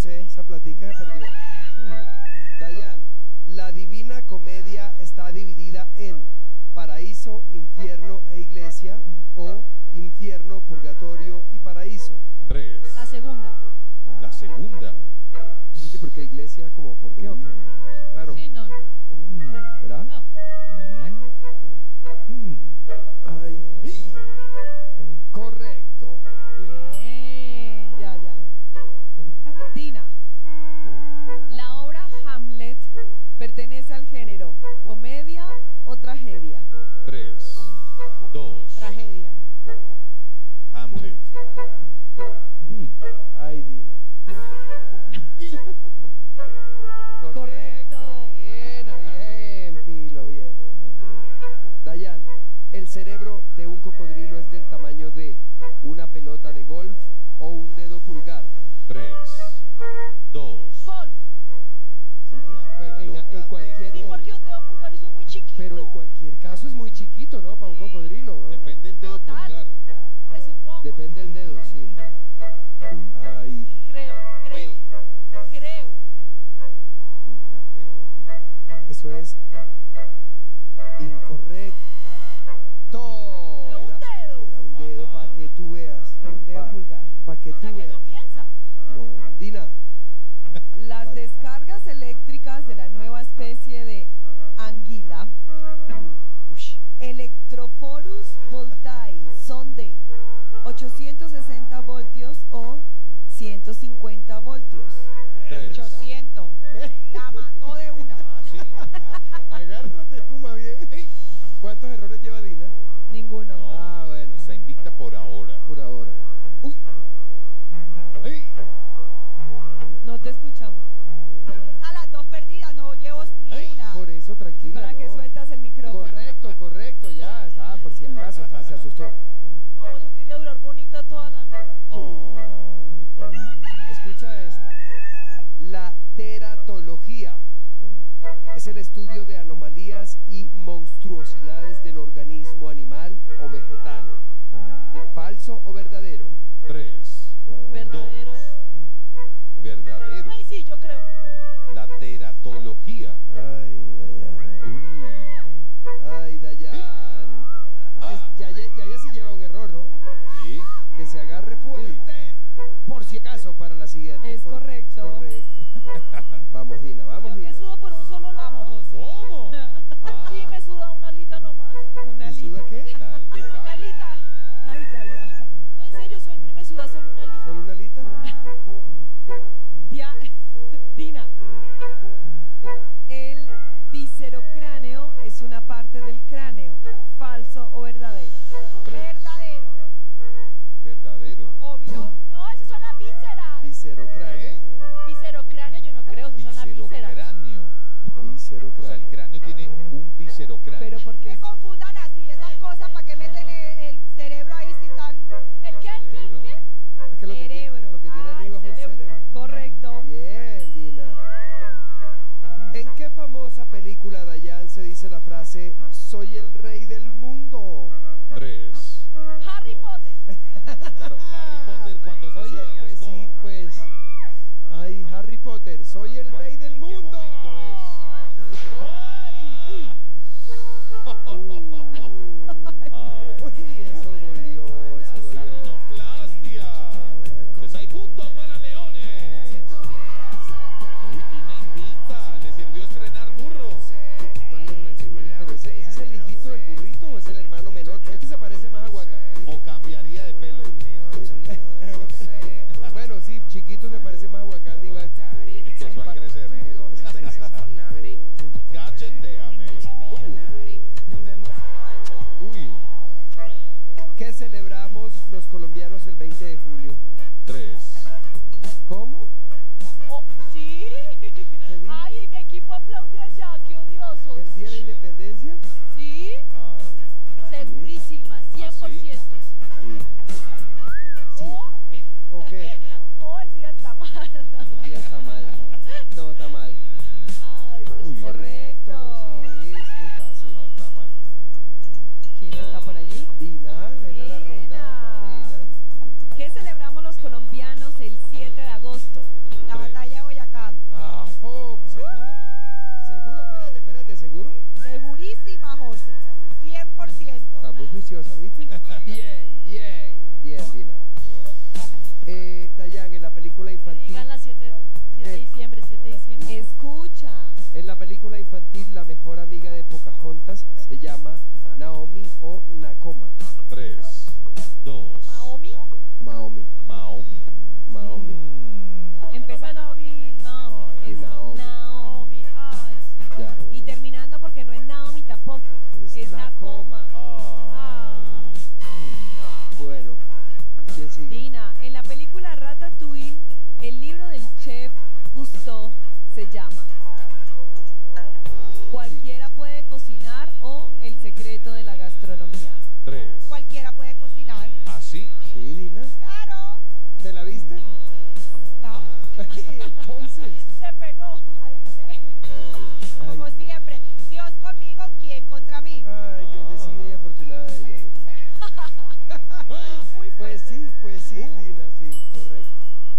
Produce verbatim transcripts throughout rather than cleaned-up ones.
sé, esa platica se perdió. Hmm. Dayan, la Divina Comedia está dividida en paraíso, infierno e iglesia, o infierno, purgatorio y paraíso. Tres. La segunda. La segunda. Sí, porque iglesia, como, ¿por qué o qué? Claro. Sí, no, no. Mm. ¿Verdad? No. Mm. Mm. Ay. Correcto. Bien, ya, ya. Dina, la obra Hamlet pertenece al género comedia o tragedia. Tres. Dos. Tragedia. Hamlet. Mm. Ay, Dina. Correcto. Bien, bien, Pilo, bien. Dayan, el cerebro de un cocodrilo es del tamaño de una pelota de golf o un dedo pulgar. Tres. Dos. Golf. Sí, pero en, pelota en cualquier, de Sí, porque un dedo pulgar es muy chiquito. pero en cualquier caso es muy chiquito, ¿no? Para un cocodrilo, ¿no? Depende del dedo Total. pulgar. Me supongo. Depende del dedo, sí. Ay. Creo, creo, creo. Una pelotita. Eso es incorrecto. un Era, dedo. era un dedo Ajá. para que tú veas. Un dedo pulgar. Para que O tú sea que veas. no piensa. No, Dina. Las Vale. descargas eléctricas de la nueva especie de anguila, Ush. Electrophorus voltae, son de ochocientos sesenta voltios o ciento cincuenta voltios. Tres. ochocientos. La mató de una. Ah, sí. Agárrate, Puma, bien. ¿Cuántos errores lleva Dina? Ninguno. No. Ah, bueno, Está invicta por ahora. por ahora. Uy. Ay. No te escuchamos. A las dos perdidas no llevo ni Ay, una. Por eso, tranquila, Para que no. sueltas el micrófono. Correcto, correcto, ya, estaba por si acaso, estaba, se asustó. No, yo quería durar bonita toda la noche. Ay, ay. Escucha esta. La teratología es el estudio de anomalías y monstruosidades del organismo animal o vegetal. ¿Falso o verdadero? Tres. Verdadero. Dos. Verdadero. Ay, sí, yo creo. La teratología. Ay, Dayan. Uy. Ay, Dayan. Es- Ya, ya, ya, ya sí lleva un error, ¿no? Sí. Que se agarre fuerte. Por si acaso, para la siguiente. Es Por- correcto. es correcto. Vamos, Dina, vamos, Yo que Dina. sudo por un solo lado. Vamos, José. ¿Cómo? Ah. Sí, me suda una alita nomás. Una ¿Te suda alita. qué? La- el Una detalle. alita. Ay, Dayan. No, en serio, siempre me suda solo una alita. ¿Solo una alita? Dia- Dina, el viscerocráneo es una parte del cráneo. ¿Falso o verdadero? Tres. Verdadero. Verdadero. Obvio. No, esas son las vísceras. Viscerocráneo. ¿Eh? Viscerocráneo, yo no creo, esas son las vísceras. Viserocráneo. O sea, el Viscerocráneo. cráneo tiene un viserocráneo. Pero porque Me confundan así, esas cosas, ¿para qué meten el, el cerebro ahí si tal? ¿El qué? ¿El qué? ¿El qué? Es que lo que tiene, Cerebro. lo que tiene Ah, arriba es el un cerebro. cerebro. correcto. Bien, Dina. ¿En qué famosa película, Dayan, se dice la frase "soy el rey del mundo"? Tres. Harry Dos. Potter. Claro, Harry Potter cuando se Oye, sube en la pues escoba. sí, pues. Ay, Harry Potter, soy el rey del ¿En qué mundo. momento ¡Ay! Uy. Ay. Uy, eso dolió, eso La dolió. rinoplastia. Pues hay punto para Leones. Uy, una invita. Le sirvió estrenar burro. Pero ese, ese es el hijito del burrito o es el hermano menor. Este se parece más a Guaca. O cambiaría de pelo. Bueno, sí, chiquito se parece más a Guacán, Iván. Empezó a crecer. Gacheteame. Uy. ¿Qué celebramos los colombianos el veinte de julio? Tres. ¿Cómo? Oh, sí. dijo? Ay, mi equipo aplaude allá, qué odiosos. ¿El Día de la Independencia? Sí, Ay. segurísima, cien por ciento, sí. Sí. Oh, ¿O qué? oh, el día está mal. El día está mal. No, está mal. Ay, Dios Uy. mío. Correcto. Sí, es muy fácil. No, está mal. ¿Quién está por allí? Dina, era la ronda. Dina. Marina. ¿Qué celebramos los colombianos el siete de agosto? deliciosa, ¿viste? Bien, bien, bien, Dina. Eh, Dayan, en la película infantil, Digan las siete de diciembre, siete de diciembre. Escucha. en la película infantil, la mejor amiga de Pocahontas se llama Naomi o Nakoma. Tres, dos. Naomi. Maomi, Maomi. Maomi. Mm. Empezando porque no es Naomi, Ay, es Naomi. Naomi. Ay, sí. Ya. Y terminando porque no es Naomi tampoco, Es es Nakoma. Ay. No. Bueno, ¿quién sigue? Dina, en la película Ratatouille, el libro del chef Gusteau se llama Cualquiera puede cocinar o El secreto de la gastronomía. Tres. Cualquiera puede cocinar. ¿Ah, sí? Sí, Dina. Claro. ¿Te la viste? No. Entonces. Se pegó. Adiviné. Como Ay. siempre. Dios conmigo, ¿quién contra mí? Ay, bendecida y afortunada ella. Dina. Muy Pues fuerte. sí, pues sí, Uh. Dina, sí, correcto.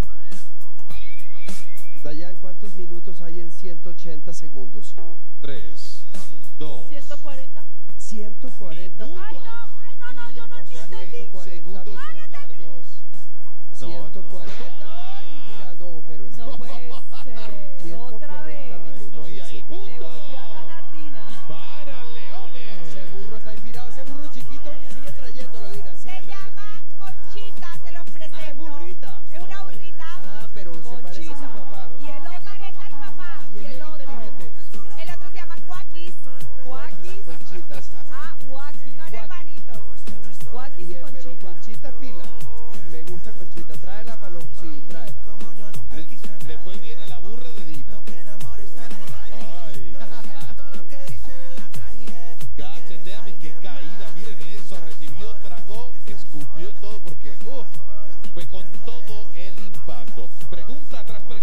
Dayan, ¿cuántos minutos hay en ciento ochenta segundos? Tres, dos. ciento cuarenta. ciento cuarenta Minutos. Ay, no, ay, no, no, yo no O sea que entendí. ciento cuarenta segundos minutos. más largos. No, ciento cuarenta. Ay, mira, no, pero es No puede ser. ciento Otra cuarenta vez. minutos No, y en ahí siete. punto. Le volvió a ganar Dina. Para Ese Leones. burro está inspirado, ese burro chiquito sigue trayéndolo, Dina. Se sigue llama Conchita, se los presento. Ah, es burrita. Es una burrita. Ah, pero se parece a su Conchita. papá. Y el Se otro, parece al papá. Y es y el bien otro. inteligente. El otro se llama Cuaquis. Joaquis. Conchitas. Ah, Joaquis. Son hermanitos. Joaquis Y y es- pero Conchita. Conchita pila. Me gusta Conchita. Tráela para los. Sí, tráela. Le, le fue bien a la burra de Dina. Ay. Cacheteame, qué caída. Miren eso. Recibió, tragó, escupió y todo porque uh, fue con todo el impacto. Pregunta tras pregunta.